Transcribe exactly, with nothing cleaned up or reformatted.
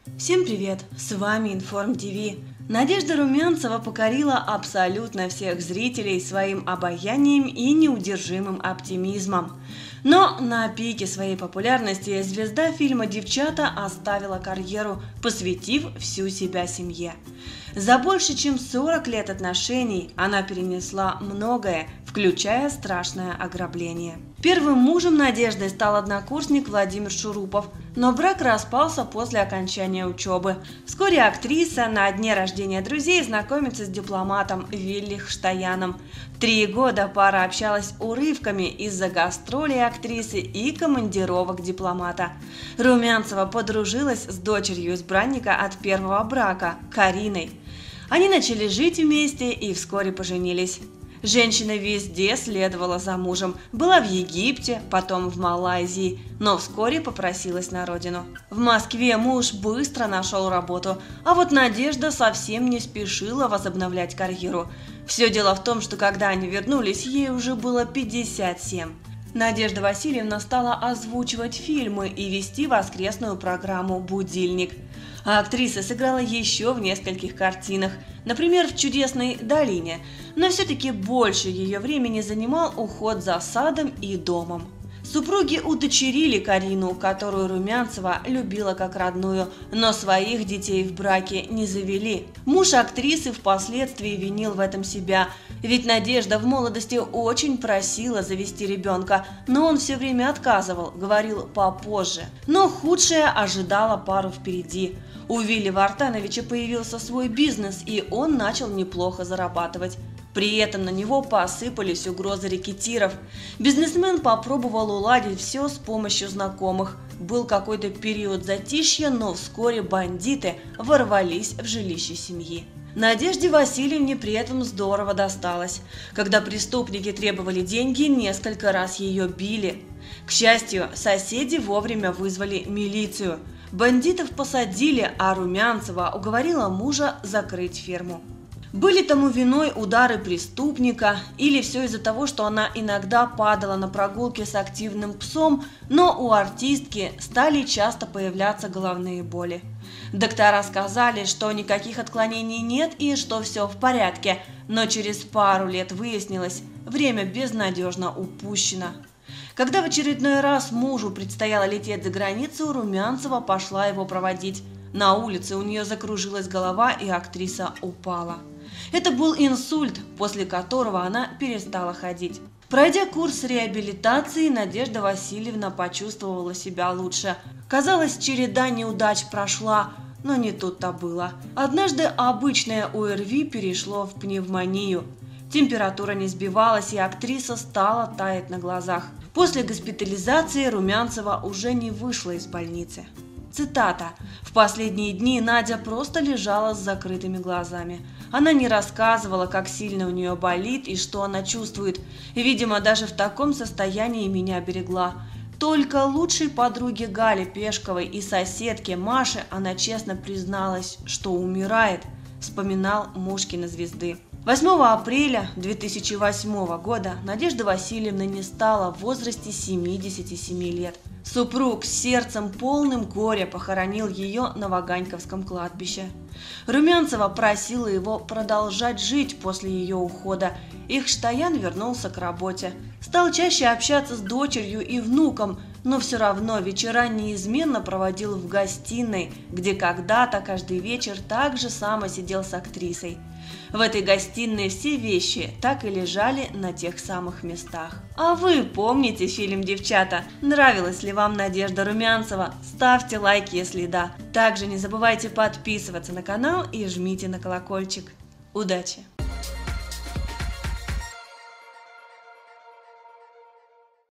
Всем привет! С вами Информ ТВ. Надежда Румянцева покорила абсолютно всех зрителей своим обаянием и неудержимым оптимизмом. Но на пике своей популярности звезда фильма «Девчата» оставила карьеру, посвятив всю себя семье. За больше чем сорок лет отношений она перенесла многое, включая страшное ограбление. Первым мужем Надежды стал однокурсник Владимир Шурупов, но брак распался после окончания учебы. Вскоре актриса на дне рождения друзей знакомится с дипломатом Вилли Хштаяном. Три года пара общалась урывками из-за гастролей актрисы и командировок дипломата. Румянцева подружилась с дочерью избранника от первого брака, Кариной. Они начали жить вместе и вскоре поженились. Женщина везде следовала за мужем, была в Египте, потом в Малайзии, но вскоре попросилась на родину. В Москве муж быстро нашел работу, а вот Надежда совсем не спешила возобновлять карьеру. Все дело в том, что когда они вернулись, ей уже было пятьдесят семь. Надежда Васильевна стала озвучивать фильмы и вести воскресную программу «Будильник». А актриса сыграла еще в нескольких картинах, например, в «Чудесной долине», но все-таки больше ее времени занимал уход за садом и домом. Супруги удочерили Карину, которую Румянцева любила как родную, но своих детей в браке не завели. Муж актрисы впоследствии винил в этом себя, ведь Надежда в молодости очень просила завести ребенка, но он все время отказывал, говорил попозже. Но худшее ожидало пару впереди. У Вилли Вартановича появился свой бизнес, и он начал неплохо зарабатывать. При этом на него посыпались угрозы рэкетиров. Бизнесмен попробовал уладить все с помощью знакомых. Был какой-то период затишья, но вскоре бандиты ворвались в жилище семьи. Надежде Васильевне при этом здорово досталось. Когда преступники требовали деньги, несколько раз ее били. К счастью, соседи вовремя вызвали милицию. Бандитов посадили, а Румянцева уговорила мужа закрыть ферму. Были тому виной удары преступника или все из-за того, что она иногда падала на прогулке с активным псом, но у артистки стали часто появляться головные боли. Доктора сказали, что никаких отклонений нет и что все в порядке, но через пару лет выяснилось, время безнадежно упущено. Когда в очередной раз мужу предстояло лететь за границу, Румянцева пошла его проводить. На улице у нее закружилась голова, и актриса упала. Это был инсульт, после которого она перестала ходить. Пройдя курс реабилитации, Надежда Васильевна почувствовала себя лучше. Казалось, череда неудач прошла, но не тут-то было. Однажды обычное ОРВИ перешло в пневмонию. Температура не сбивалась, и актриса стала таять на глазах. После госпитализации Румянцева уже не вышла из больницы. Цитата. «В последние дни Надя просто лежала с закрытыми глазами. Она не рассказывала, как сильно у нее болит и что она чувствует. Видимо, даже в таком состоянии меня берегла. Только лучшей подруге Гале Пешковой и соседке Маше она честно призналась, что умирает», вспоминал муж кинозвезды. восьмого апреля две тысячи восьмого года Надежда Васильевна не стала в возрасте семидесяти семи лет. Супруг с сердцем полным горя похоронил ее на Ваганьковском кладбище. Румянцева просила его продолжать жить после ее ухода, и Хштаян вернулся к работе. Стал чаще общаться с дочерью и внуком, но все равно вечера неизменно проводил в гостиной, где когда-то каждый вечер так же само сидел с актрисой. В этой гостиной все вещи так и лежали на тех самых местах. А вы помните фильм «Девчата»? Нравилась ли вам Надежда Румянцева? Ставьте лайк, если да. Также не забывайте подписываться на канал и жмите на колокольчик. Удачи!